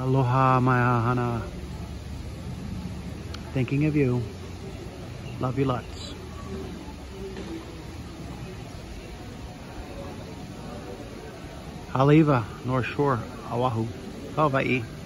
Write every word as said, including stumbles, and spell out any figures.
Aloha, Maihahana. Thinking of you. Love you lots. Haleiwa, North Shore, Oahu, Hawaii.